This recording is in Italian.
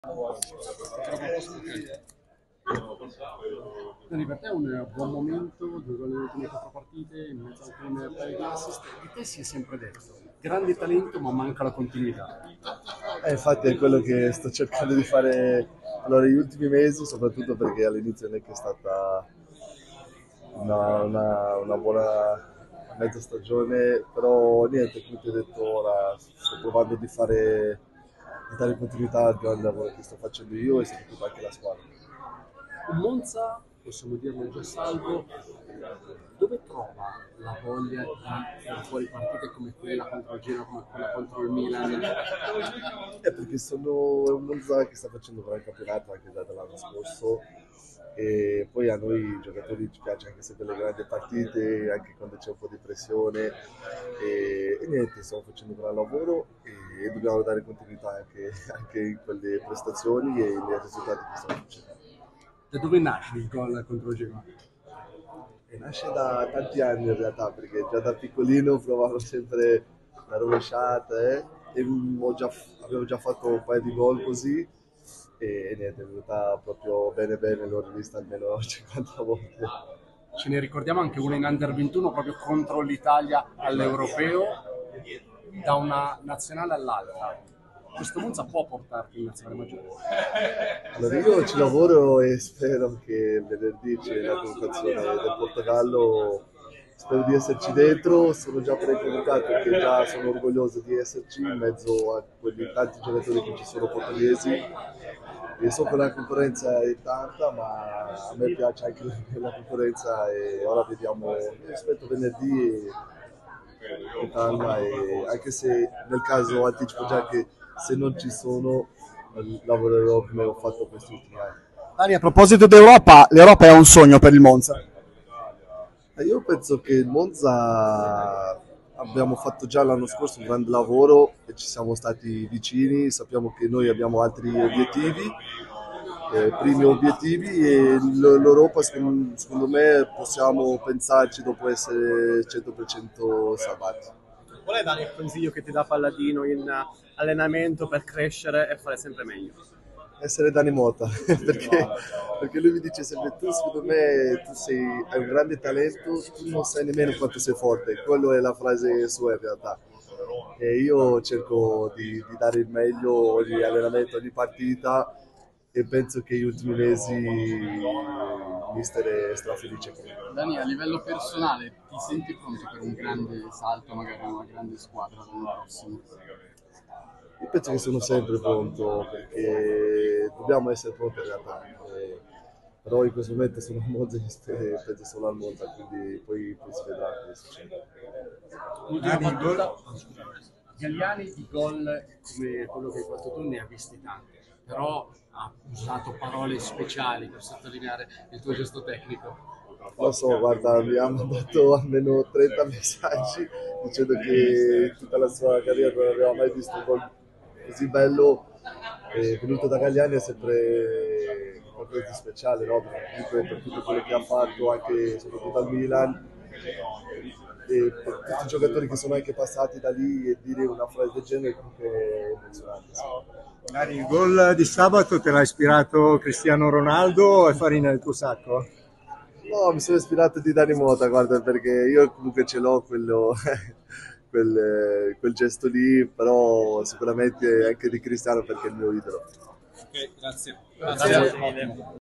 Dani, per te è un buon momento, due gol nelle ultime quattro partite, in mezzo anche un paio di assist. Di te si è sempre detto, grande talento ma manca la continuità. Infatti è quello che sto cercando di fare allora, negli ultimi mesi, soprattutto perché all'inizio non è che è stata una buona mezza stagione, però niente, come ti ho detto ora, sto provando di dare continuità al grande lavoro che sto facendo io e soprattutto anche la squadra. Un Monza, possiamo dirlo già salvo, dove trova la voglia di fare fuori partite come quella contro il Genoa, come quella contro il Milan? Perché sono un Monza che sta facendo un gran campionato anche dall'anno scorso e poi a noi giocatori ci piace anche se delle grandi partite, anche quando c'è un po' di pressione e niente, stiamo facendo un gran lavoro e dobbiamo dare continuità anche in quelle prestazioni e nei risultati che stiamo facendo. Da dove nasce il gol contro il Genoa? E nasce da tanti anni in realtà, perché già da piccolino provavo sempre la rovesciata e avevo già fatto un paio di gol così e niente, è venuta proprio bene bene, l'ho rivista almeno 50 volte. Ce ne ricordiamo anche una in Under 21 proprio contro l'Italia all'Europeo, da una nazionale all'altra. Questo Monza può portarti in nazionale maggiore? Allora io ci lavoro e spero che venerdì c'è la convocazione del Portogallo, spero di esserci dentro, sono già preconvocato perché già sono orgoglioso di esserci in mezzo a quelli tanti giocatori che ci sono portoghesi e so che la concorrenza è tanta ma a me piace anche la concorrenza e ora vediamo, io aspetto venerdì con calma e anche se nel caso anticipo già che se non ci sono lavorerò come ho fatto questi ultimi anni. Dani, a proposito d'Europa, l'Europa è un sogno per il Monza. Io penso che il Monza abbiamo fatto già l'anno scorso un grande lavoro e ci siamo stati vicini, sappiamo che noi abbiamo altri obiettivi, primi obiettivi e l'Europa secondo me possiamo pensarci dopo essere 100% salvati. Qual è Dani il consiglio che ti dà Palladino in allenamento per crescere e fare sempre meglio? Essere Dani Mota perché lui mi dice sempre tu secondo me hai un grande talento, tu non sai nemmeno quanto sei forte, quello è la frase sua in realtà e io cerco di dare il meglio ogni allenamento, ogni partita e penso che gli ultimi mesi il mister è strafelice con me. Dani, a livello personale, ti senti pronto per un grande salto, magari una grande squadra l'anno prossimo? Io penso che sono sempre pronto perché dobbiamo essere pronti in realtà. Però in questo momento sono a Monza e penso solo al Monza, quindi poi si vedrà cosa succede. Ultima battuta. Galliani di gol come quello che hai fatto tu ne ha visti tanti, però ha usato parole speciali per sottolineare il tuo gesto tecnico. Lo so, guarda, mi ha mandato almeno 30 messaggi dicendo che in tutta la sua carriera non aveva mai visto un gol così bello e venuto da Galliani è sempre qualcosa di speciale, no? Perché comunque per tutto quello che ha fatto, anche soprattutto al Milan, e per tutti i giocatori che sono anche passati da lì e dire una frase del genere comunque è emozionante. Sì. Magari il gol di sabato te l'ha ispirato Cristiano Ronaldo o è farina del tuo sacco? No, mi sono ispirato di Dani Mota, guarda, perché io comunque ce l'ho quel gesto lì, però sicuramente anche di Cristiano perché è il mio idolo. Ok, grazie. Grazie.